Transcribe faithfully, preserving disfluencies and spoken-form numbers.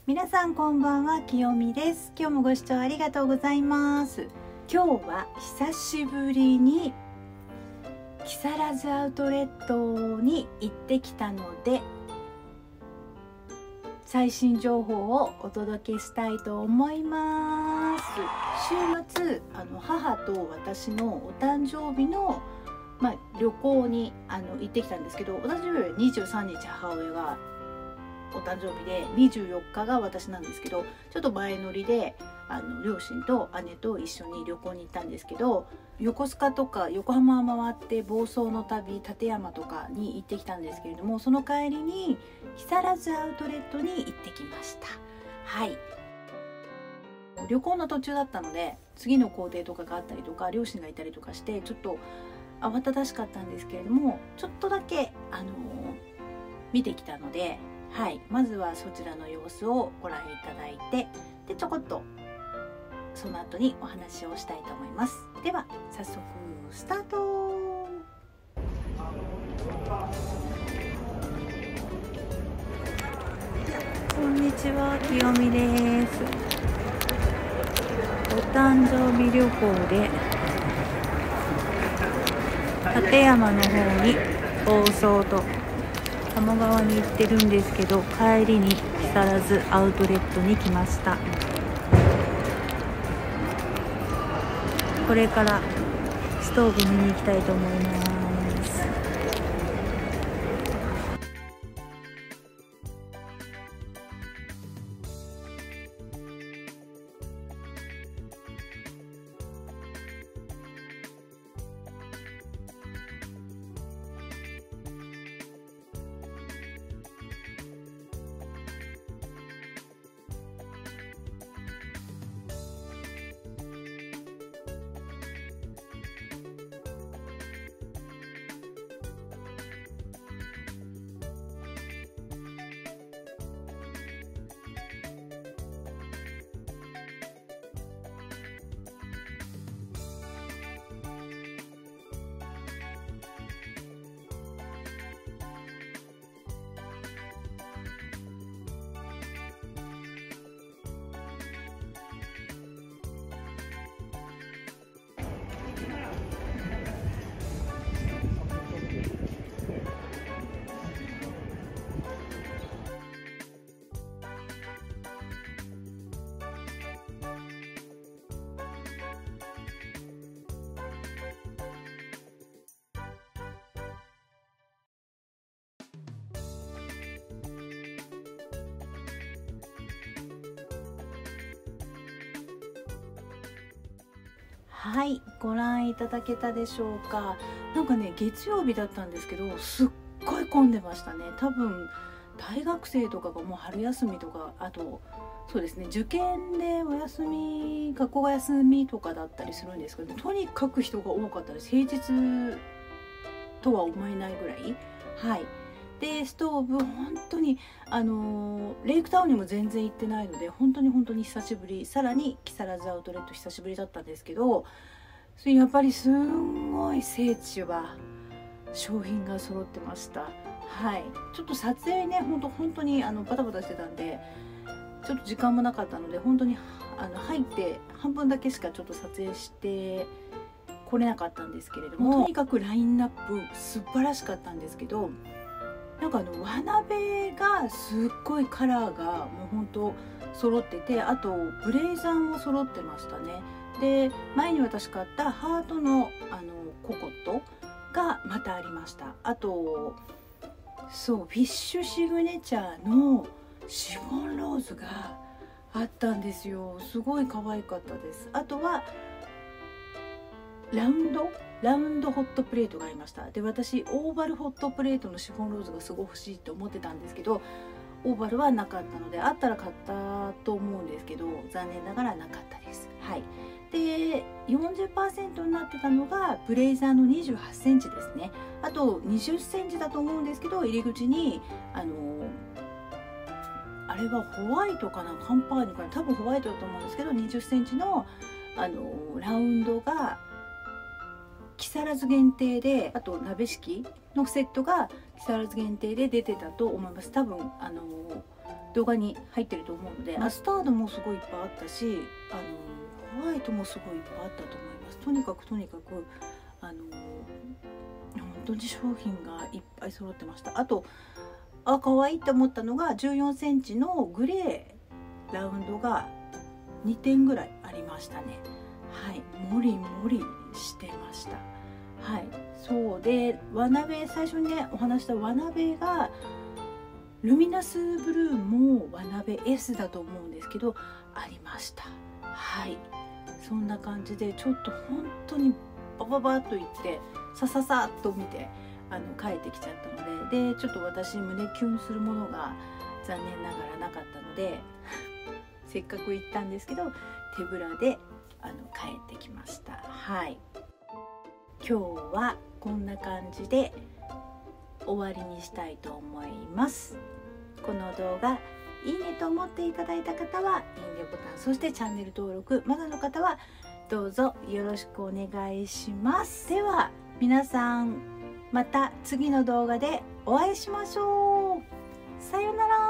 皆さんこんばんは、きよみです。今日もご視聴ありがとうございます。今日は久しぶりに木更津アウトレットに行ってきたので、最新情報をお届けしたいと思います。週末あの母と私のお誕生日の、まあ、旅行にあの行ってきたんですけど、私よりにじゅうさんにち母親がお誕生日でにじゅうよっかが私なんですけど、ちょっと前乗りであの両親と姉と一緒に旅行に行ったんですけど、横須賀とか横浜を回って房総の旅、館山とかに行ってきたんですけれども、その帰りに木更津アウトレットに行ってきました。はい、旅行の途中だったので次の行程とかがあったりとか、両親がいたりとかしてちょっと慌ただしかったんですけれども、ちょっとだけあの見てきたので、はい、まずはそちらの様子をご覧いただいて、でちょこっとその後にお話をしたいと思います。では早速スタート。こんにちは、きよみです。お誕生日旅行で館山の方に房総と鴨川に行ってるんですけど、帰りに木更津アウトレットに来ました。これからストーブ見に行きたいと思います。はい、ご覧いただけたでしょうか。なんかね、月曜日だったんですけど、すっごい混んでましたね。多分大学生とかがもう春休みとか、あとそうですね、受験でお休み、学校が休みとかだったりするんですけど、とにかく人が多かったです。平日とは思えないぐらい。はい。でストーブ本当にあのー、レイクタウンにも全然行ってないので、本当に本当に久しぶり。さらに木更津アウトレット久しぶりだったんですけど、やっぱりすんごい聖地は商品が揃ってました。はい、ちょっと撮影ね、本当本当にあのバタバタしてたんでちょっと時間もなかったので、本当にあの入って半分だけしかちょっと撮影して来れなかったんですけれども、とにかくラインナップ素晴らしかったんですけど、なんかあの輪鍋がすっごいカラーがもう本当揃ってて、あとブレイザーも揃ってましたね。で前に私買ったハートのあのココットがまたありました。あとそうフィッシュシグネチャーのシフォンローズがあったんですよ。すごい可愛かったです。あとはラウンドラウンドホットプレートがありました。で私オーバルホットプレートのシフォンローズがすごい欲しいと思ってたんですけど、オーバルはなかったので、あったら買ったと思うんですけど、残念ながらなかったです。はい。で よんじゅっパーセント になってたのがブレイザーのにじゅうはちセンチですね。あとにじゅっセンチだと思うんですけど、入り口にあのあれはホワイトかな、カンパーニュかな、多分ホワイトだと思うんですけど、にじゅっセンチのあのラウンドが木更津限定で、あと鍋敷きのセットが木更津限定で出てたと思います。多分あの動画に入ってると思うので、マスタードもすごいいっぱいあったし、あのホワイトもすごいいっぱいあったと思います。とにかくとにかくあの本当に商品がいっぱい揃ってました。あとあ可愛いって思ったのがじゅうよんセンチのグレーラウンドがにてんぐらいありましたね。はい、もりもりしてました。はい、そうで輪鍋、最初にねお話した輪鍋がルミナスブルーも輪鍋 エス だと思うんですけどありました。はい、そんな感じでちょっと本当にバババッといってさささっと見てあの帰ってきちゃったので、でちょっと私胸キュンするものが残念ながらなかったのでせっかく行ったんですけど手ぶらであの帰ってきました。はい、今日はこんな感じで終わりにしたいと思います。この動画いいねと思っていただいた方はいいねボタン、そしてチャンネル登録まだの方はどうぞよろしくお願いします。では皆さんまた次の動画でお会いしましょう。さようなら。